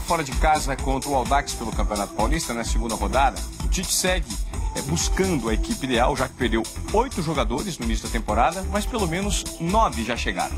fora de casa contra o Audax pelo Campeonato Paulista na segunda rodada. O Tite segue buscando a equipe ideal, já que perdeu 8 jogadores no início da temporada, mas pelo menos 9 já chegaram.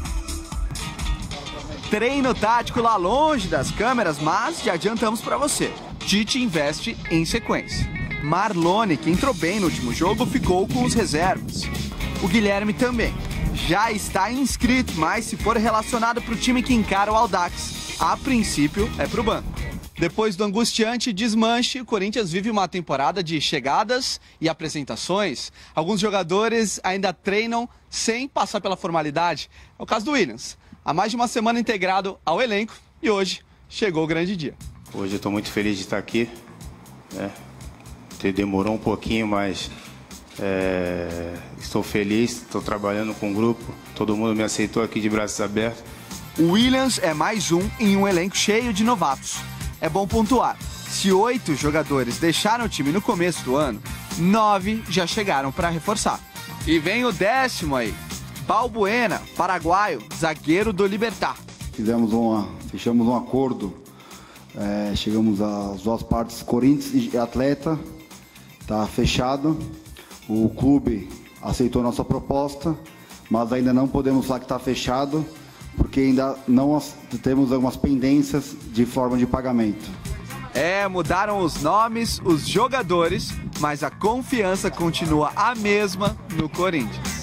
Treino tático lá longe das câmeras, mas já adiantamos para você. Tite investe em sequência. Marlone, que entrou bem no último jogo, ficou com os reservas. O Guilherme também. Já está inscrito, mas se for relacionado para o time que encara o Audax, a princípio é para o banco. Depois do angustiante desmanche, o Corinthians vive uma temporada de chegadas e apresentações. Alguns jogadores ainda treinam sem passar pela formalidade. É o caso do Williams. Há mais de uma semana integrado ao elenco e hoje chegou o grande dia. Hoje eu estou muito feliz de estar aqui. Demorou um pouquinho, mas estou feliz, estou trabalhando com o grupo. Todo mundo me aceitou aqui de braços abertos. O Williams é mais um em um elenco cheio de novatos. É bom pontuar. Se 8 jogadores deixaram o time no começo do ano, 9 já chegaram para reforçar. E vem o 10º aí. Balbuena, paraguaio, zagueiro do Libertad. Fechamos um acordo, chegamos às duas partes, Corinthians e Atleta, está fechado. O clube aceitou nossa proposta, mas ainda não podemos falar que está fechado, porque ainda não temos algumas pendências de forma de pagamento. Mudaram os nomes, os jogadores, mas a confiança continua a mesma no Corinthians.